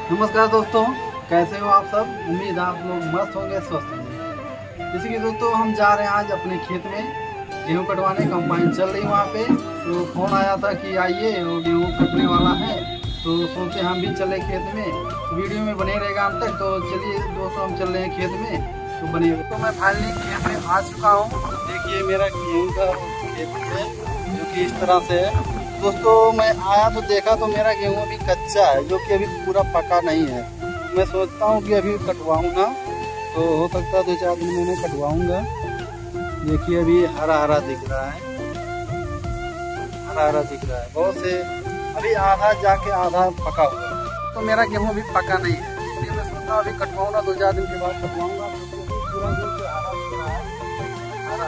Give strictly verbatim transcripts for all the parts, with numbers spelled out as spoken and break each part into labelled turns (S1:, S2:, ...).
S1: नमस्कार दोस्तों, कैसे हो आप सब। उम्मीद आप लोग मस्त होंगे, स्वस्थ होंगे। इसी के दोस्तों हम जा रहे हैं आज अपने खेत में गेहूं कटवाने। कंबाइन चल रही वहाँ पे, तो फोन आया था कि आइए वो गेहूं कटने वाला है, तो सोचे हम भी चले खेत में। वीडियो में बने रहेगा अंत तक। तो चलिए दोस्तों, हम चल रहे हैं खेत में, तो बने। तो मैं फाइनली खेत में आ चुका हूँ। देखिए मेरा गेहूँ का खेत है, जो कि इस तरह से है। दोस्तों मैं आया तो देखा तो मेरा गेहूँ अभी कच्चा है, जो कि अभी पूरा पका नहीं है। मैं सोचता हूँ कि अभी कटवाऊँगा, तो हो सकता है दो चार दिन में मैं कटवाऊँगा। देखिए अभी हरा हरा दिख रहा है, हरा हरा दिख रहा है बहुत से। अभी आधा जाके आधा पका हुआ है, तो मेरा गेहूँ अभी पका नहीं है, इसलिए मैं सोचता हूँ अभी कटवाऊँगा। दो चार दिन के बाद कटवाऊँगा। पूरा जो हरा दिख रहा है, हरा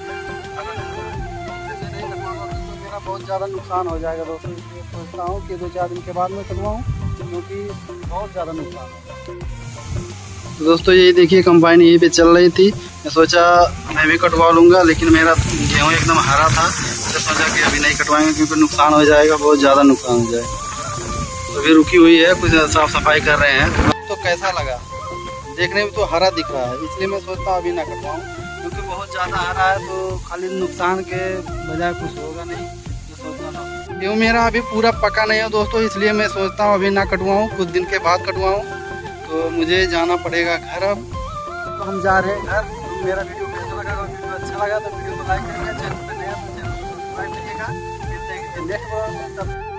S1: बहुत ज़्यादा नुकसान हो जाएगा दोस्तों। इसलिए सोचता हूँ कि दो चार दिन के बाद मैं कटवाऊँ, क्योंकि बहुत ज़्यादा नुकसान है। तो दोस्तों ये देखिए कंबाइन यहीं पे चल रही थी। मैं सोचा मैं भी कटवा लूँगा, लेकिन मेरा गेहूँ एकदम हरा था, तो सोचा कि अभी नहीं कटवाएंगे क्योंकि नुकसान हो जाएगा, बहुत ज़्यादा नुकसान हो जाएगा। तो अभी रुकी हुई है, कुछ साफ़ सफाई कर रहे हैं। तो कैसा लगा देखने में, तो हरा दिख रहा है, इसलिए मैं सोचता हूँ अभी ना कटवाऊँ, क्योंकि बहुत ज़्यादा हरा है तो खाली नुकसान के बजाय कुछ होगा नहीं। गेहूँ मेरा अभी पूरा पका नहीं है दोस्तों, इसलिए मैं सोचता हूँ अभी ना कटवाऊँ, कुछ दिन के बाद कटवाऊँ। तो मुझे जाना पड़ेगा घर अब। तो हम जा रहे हैं घर। तो मेरा वीडियो कैसा लगा, अगर वीडियो अच्छा लगा तो वीडियो को लाइक करिएगा, चैनल पर नया तो चैनल को सब्सक्राइब करिएगा। नेक्स्ट